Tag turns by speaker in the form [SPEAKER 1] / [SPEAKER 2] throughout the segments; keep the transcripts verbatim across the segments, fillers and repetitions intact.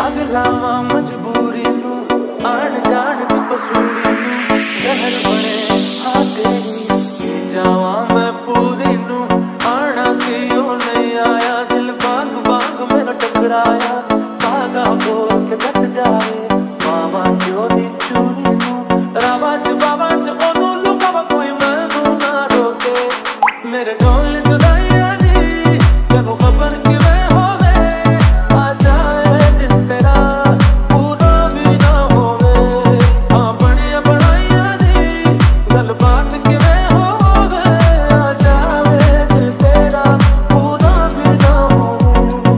[SPEAKER 1] अगलावा मजबूरी नू आन जान दी पसूरी नू शहर बने हाँ तेरी जावा मैं पूरी नू आना सी ओ नहीं आया दिल बांग बांग मेरा टकराया धागा बोल के दस जाए मामा क्यों दी चूरी नू रावा च बाबा च ओनू लुकावा कोई मैनू ना रोके मेरे ढोल जुदाइया दी तेनू खबर किवें होवे आ जाए दिल तेरा पूरा भी ना होवे हाँ बड़िया बनाइया दी गल बात किवें होवे आ जाए दिल तेरा पूरा भी ना होवे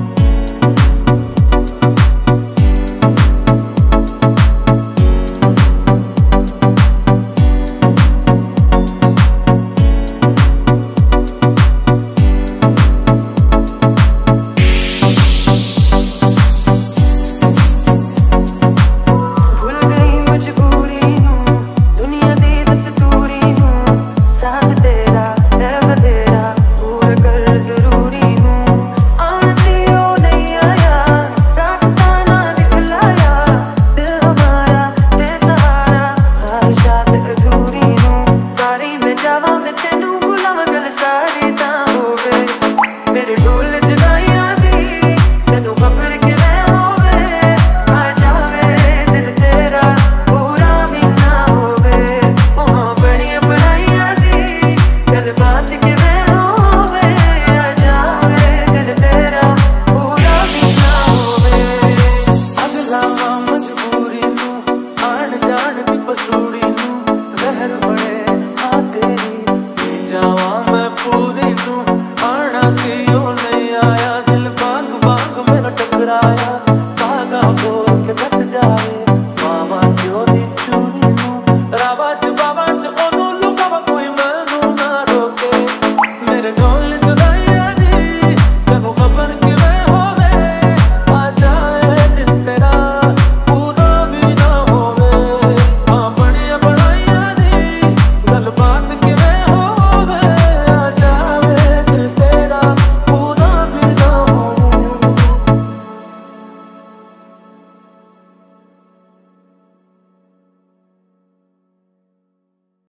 [SPEAKER 1] भूल गई मजबूरी नू दुनिया दी दस्तूरी नू साथ तेरा है बतेरा पूरा कर जरूरी नू आन सी ओ नहीं आया रास्ता ना दिखलाया दिल हमारा ते सहारा ख्वाहिशात अधूरी नू सारी में जावा मैं तेनू बुलावा गल सारी ता होवे मेरे ढोल जुदाइया दी तेनू खबर किवें होवे आ जावे दिल तेरा पूरा भी ना होवे ओहाँ बड़िया बनाइया दी गल बात किवें होवे आ जावे दिल तेरा पूरा भी ना होवे अगलावा मजबूरी नू आन जान दी पसूरी नू जहर बने हाँ तेरी जावा मैं पूरी नू आना सी ओ नहीं आया दिल बांग बांग मेरा टकराया धागा बोल के दस जाए